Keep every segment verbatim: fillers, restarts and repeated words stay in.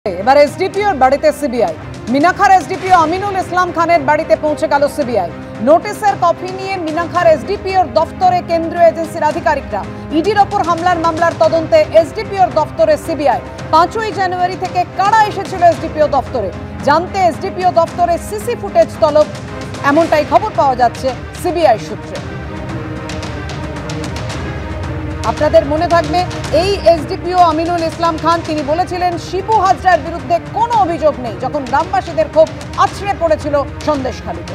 এবার এসডিপিওর বাড়িতে সিবিআই। মিনাখার এসডিপিও আমিনুল ইসলাম খানের বাড়িতে পৌঁছে গেল সিবিআই। নোটিশের কপি নিয়ে মিনাখার এসডিপিওর দফতরে কেন্দ্রীয় এজেন্সির আধিকারিকরা। ইডির ওপর হামলার মামলার তদন্তে এসডিপিওর দফতরে সিবিআই। পাঁচই জানুয়ারি থেকে কারা এসেছিল এসডিপিও দফতরে জানতে এসডিপিও দফতরে সিসি ফুটেজ তলব, এমনটাই খবর পাওয়া যাচ্ছে সিবিআই সূত্রে। আপনাদের মনে থাকবে এই এসডিপিও আমিনুল ইসলাম খান তিনি বলেছিলেন শিবু হাজরার বিরুদ্ধে কোনো অভিযোগ নেই, যখন গ্রামবাসীদের ক্ষোভ আছড়ে পড়েছিল সন্দেশখালীতে।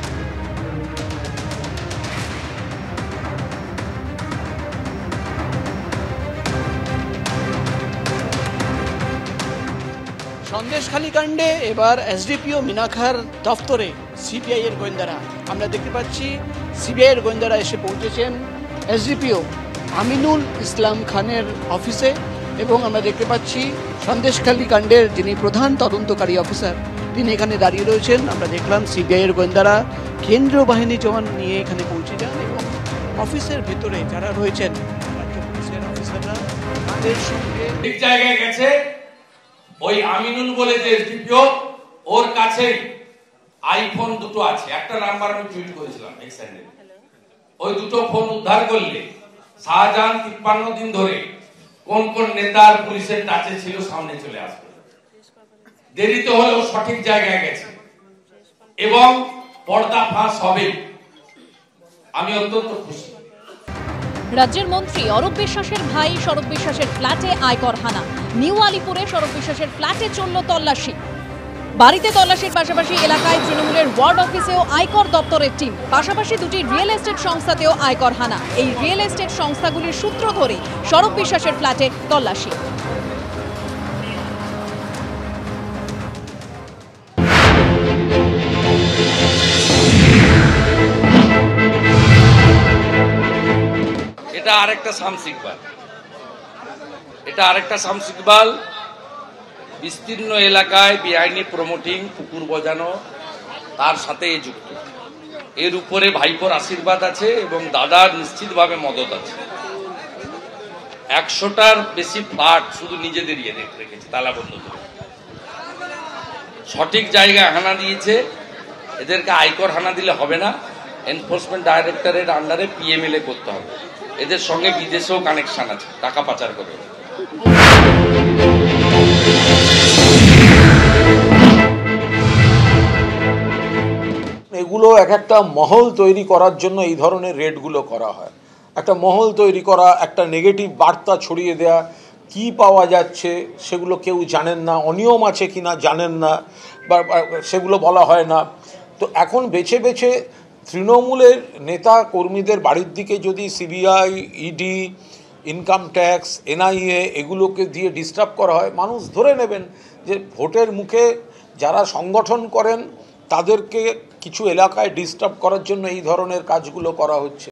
সন্দেশখালী কাণ্ডে এবার এসডিপিও মিনাখার দফতরে সিবিআই এর গোয়েন্দারা, আমরা দেখতে পাচ্ছি সিবিআই এর গোয়েন্দারা এসে পৌঁছেছেন এসডিপিও আমিনুল ইসলাম খানের অফিসে, এবং আমরা দেখতে পাচ্ছি সন্দেশখালী কাণ্ডের যিনি প্রধান তদন্তকারী অফিসার তিনি এখানে দাঁড়িয়ে রয়েছেন। আমরা দেখলাম সিবিআই এর গোয়েন্দারা কেন্দ্রীয় বাহিনী জওয়ান নিয়ে এখানে পৌঁছে যান এবং অফিসের ভেতরে যারা রয়েছেন রাজ্য পুলিশের অফিসাররা তাদের সঙ্গে ঠিক জায়গায় গেছে। ওই আমিনুল বলে যে এসডিপিও, ওর কাছে আইফোন দুটো আছে, একটা নাম্বার আমি টুইট করেছিলাম এক্সেন্ডে। ওই দুটো ফোন উদ্ধার করলে শাহজাহান তিপ্পান্ন দিন ধরে কোন কোন নেতার পুলিশের টাচে ছিল সামনে চলে আসবে। দেরিতে হলেও সঠিক জায়গায় গেছে এবং পর্দা ফাঁস হবে, আমি অত্যন্ত খুশি। রাজ্যের মন্ত্রী অরূপ বিশ্বাসের ভাই শরৎ বিশ্বাসের ফ্ল্যাটে আয়কর হানা। নিউ আলিপুরে শরৎ বিশ্বাসের ফ্ল্যাটে চলল তল্লাশি। বাড়িতে তল্লাশির পাশাপাশি এলাকায় তৃণমূলের ওয়ার্ড অফিসেও আয়কর দপ্তরের টিম, পাশাপাশি দুটি রিয়েল এস্টেট সংস্থাতেও আয়কর হানা। এই রিয়েল এস্টেট সংস্থাগুলির সূত্র ধরে শরৎ বিশ্বাসের ফ্ল্যাটে তল্লাশি। এটা আরেকটা শামসিকবাল, এটা আরেকটা শামসিকবাল বিস্তীর্ণ এলাকায় বেআইনি প্রমোটিং, পুকুর বজানো, তার সাথে যুক্ত। এর উপরে ভাইপোর আশীর্বাদ আছে এবং দাদার নিশ্চিতভাবে মদত আছে। একশোটার বেশি ফ্ল্যাট শুধু নিজেদের ইয়ে রেখেছে তালাবন্ধ করে। সঠিক জায়গায় হানা দিয়েছে। এদেরকে আয়কর হানা দিলে হবে না, এনফোর্সমেন্ট ডাইরেক্টরের আন্ডারে পিএমএলএ করতে হবে। এদের সঙ্গে বিদেশেও কানেকশন আছে, টাকা পাচার করে। এগুলো এক একটা মহল তৈরি করার জন্য এই ধরনের রেডগুলো করা হয়। একটা মহল তৈরি করা, একটা নেগেটিভ বার্তা ছড়িয়ে দেয়া, কি পাওয়া যাচ্ছে সেগুলো কেউ জানেন না, অনিয়ম আছে কিনা জানেন না, বা সেগুলো বলা হয় না। তো এখন বেছে বেছে তৃণমূলের নেতা কর্মীদের বাড়ির দিকে যদি CBI, ED, income tax, NIA এগুলোকে দিয়ে ডিস্টার্ব করা হয়, মানুষ ধরে নেবেন যে ভোটের মুখে যারা সংগঠন করেন তাদেরকে কিছু এলাকায় ডিস্টার্ব করার জন্য এই ধরনের কাজগুলো করা হচ্ছে।